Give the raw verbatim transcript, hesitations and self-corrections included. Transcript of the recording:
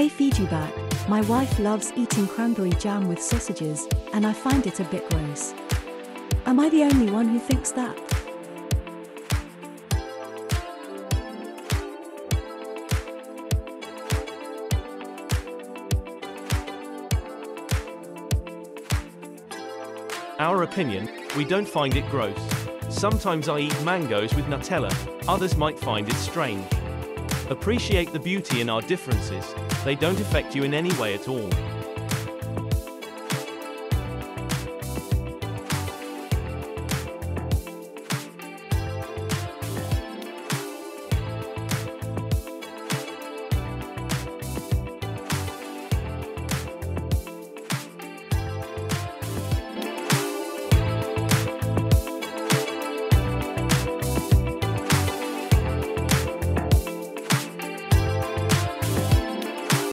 Hey feedyouback, my wife loves eating cranberry jam with sausages, and I find it a bit gross. Am I the only one who thinks that? Our opinion, we don't find it gross. Sometimes I eat mangoes with Nutella, others might find it strange. Appreciate the beauty in our differences, they don't affect you in any way at all.